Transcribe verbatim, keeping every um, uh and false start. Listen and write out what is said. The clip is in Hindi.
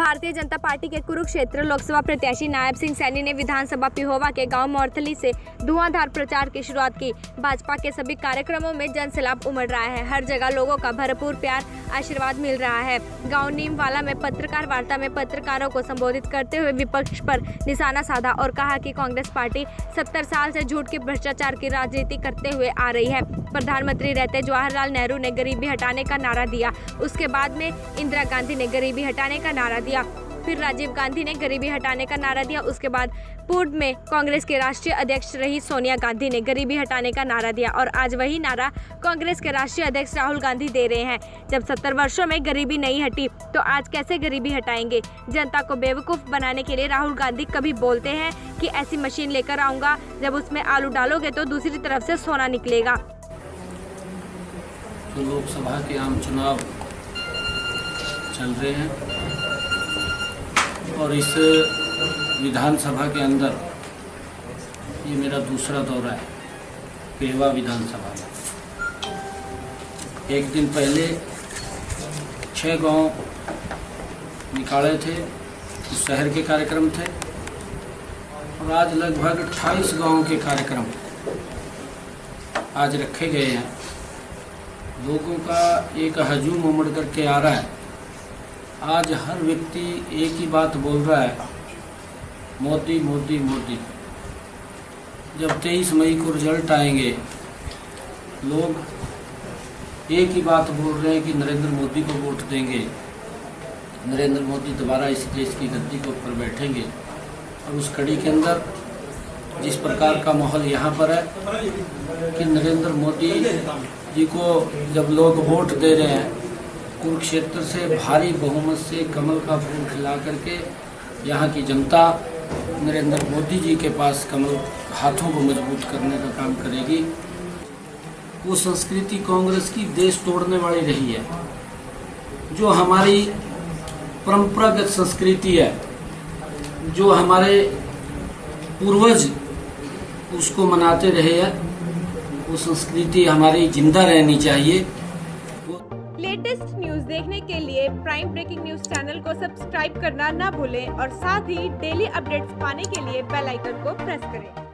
भारतीय जनता पार्टी के कुरुक्षेत्र लोकसभा प्रत्याशी नायब सिंह सैनी ने विधानसभा पिहोवा के गांव मोरथली से धुआंधार प्रचार की शुरुआत की। भाजपा के सभी कार्यक्रमों में जनसैलाब उमड़ रहा है। हर जगह लोगों का भरपूर प्यार आशीर्वाद मिल रहा है। गांव नीमवाला में पत्रकार वार्ता में पत्रकारों को संबोधित करते हुए विपक्ष पर निशाना साधा और कहा कि कांग्रेस पार्टी सत्तर साल से झूठ के भ्रष्टाचार की राजनीति करते हुए आ रही है। प्रधानमंत्री रहते जवाहरलाल नेहरू ने गरीबी हटाने का नारा दिया, उसके बाद में इंदिरा गांधी ने गरीबी हटाने का नारा दिया, फिर राजीव गांधी ने गरीबी हटाने का नारा दिया, उसके बाद पूर्व में कांग्रेस के राष्ट्रीय अध्यक्ष रही सोनिया गांधी ने गरीबी हटाने का नारा दिया और आज वही नारा कांग्रेस के राष्ट्रीय अध्यक्ष राहुल गांधी दे रहे हैं। जब सत्तर वर्षों में गरीबी नहीं हटी तो आज कैसे गरीबी हटाएंगे? जनता को बेवकूफ बनाने के लिए राहुल गांधी कभी बोलते हैं कि ऐसी मशीन लेकर आऊंगा, जब उसमें आलू डालोगे तो दूसरी तरफ से सोना निकलेगा। तो लोकसभा के आम चुनाव चल रहे हैं और इस विधानसभा के अंदर ये मेरा दूसरा दौरा है पिहोवा विधानसभा में। एक दिन पहले छह गांव निकाले थे, उस शहर के कार्यक्रम थे और आज लगभग अट्ठाईस गांव के कार्यक्रम आज रखे गए हैं। लोगों का एक हजूम उमड़ करके आ रहा है। आज हर व्यक्ति एक ही बात बोल रहा है, मोदी मोदी मोदी। जब तेईस मई को रिजल्ट आएंगे, लोग एक ही बात बोल रहे हैं कि नरेंद्र मोदी को वोट देंगे, नरेंद्र मोदी दोबारा इस देश की गद्दी के ऊपर बैठेंगे। और उस कड़ी के अंदर जिस प्रकार का माहौल यहाँ पर है कि नरेंद्र मोदी जी को जब लोग वोट दे रहे हैं, कुरुक्षेत्र से भारी बहुमत से कमल का फूल खिला करके यहाँ की जनता नरेंद्र मोदी जी के पास कमल हाथों को मजबूत करने का काम करेगी। वो संस्कृति कांग्रेस की देश तोड़ने वाली रही है। जो हमारी परंपरागत संस्कृति है, जो हमारे पूर्वज उसको मनाते रहे हैं, वो संस्कृति हमारी जिंदा रहनी चाहिए। लेटेस्ट न्यूज देखने के लिए प्राइम ब्रेकिंग न्यूज चैनल को सब्सक्राइब करना ना भूलें और साथ ही डेली अपडेट्स पाने के लिए बेल आइकन को प्रेस करें।